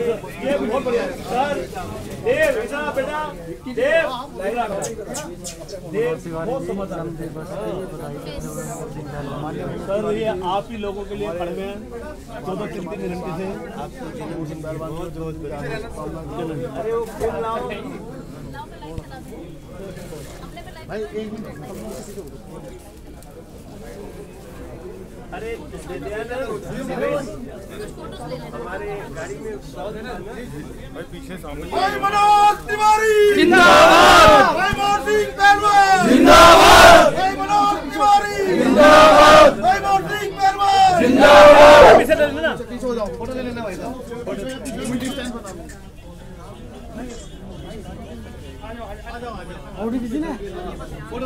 ये बहुत बढ़िया है सर। देव ऐसा बेटा, देव बहुत समझदार सर। ये आप ही लोगों के लिए खड़े हैं 14-3 घंटे से। आपको अरे वो फूल लाओ भाई, 1 मिनट। अरे हमारे गाड़ी में भाई पीछे सामने भाई मनोज तिवारी जिंदाबाद, भाई मोहसिन पहलवान जिंदाबाद, भाई मनोज तिवारी जिंदाबाद, भाई मोहसिन पहलवान जिंदाबाद। पीछे ले लेना, पीछे हो जाओ, फोटो ले लेना भाई साहब। फोटो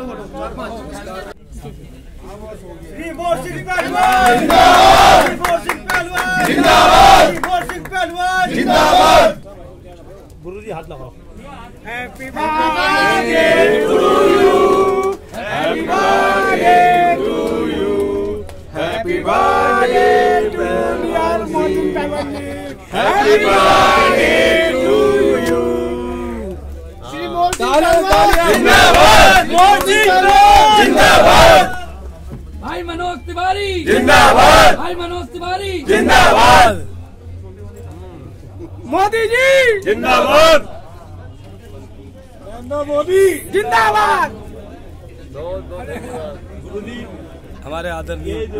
श्री मोहसिन पहलवान जिंदाबाद, श्री मोहसिन पहलवान जिंदाबाद, श्री मोहसिन पहलवान जिंदाबाद। गुरुजी हाथ लगाओ। Happy birthday to you, happy birthday to you, happy birthday to यार मोहसिन पहलवान, happy birthday to you. Shri Mohsin पहलवान जिंदाबाद, मोहसिन जिंदाबाद, भाई मनोज तिवारी जिंदाबाद, भाई मनोज तिवारी जिंदाबाद, मोदी जी जिंदाबाद, नरेंद्र मोदी जिंदाबाद। गुरुजी हमारे आदरणीय जो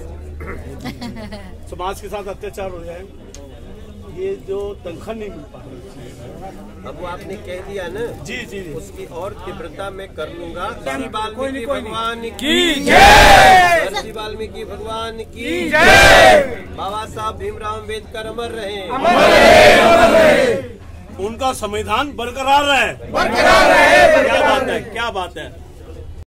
समाज के साथ अत्याचार हो रहा है, ये जो तनख्वाह नहीं मिल पा रही, अब वो आपने कह दिया ना जी जी जी, उसकी और तीव्रता में कर लूंगा। वाल्मीकि भगवान की जय, वाल्मीकि भगवान की जय। बाबा साहब भीमराव अम्बेडकर अमर रहे, उनका संविधान बरकरार रहे, बरकरार रहे। क्या बात है, क्या बात है।